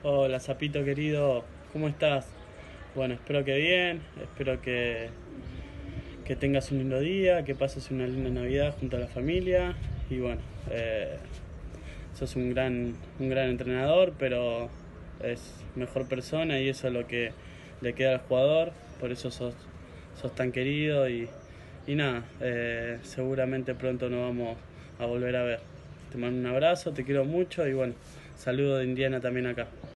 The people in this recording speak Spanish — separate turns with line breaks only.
Hola, Zapito querido, ¿cómo estás? Bueno, espero que bien, espero que tengas un lindo día, que pases una linda Navidad junto a la familia y bueno, eh, sos un gran entrenador, pero es mejor persona y eso es lo que le queda al jugador, por eso sos tan querido y nada, seguramente pronto nos vamos a volver a ver. Te mando un abrazo, te quiero mucho y bueno, saludo de Indiana también acá.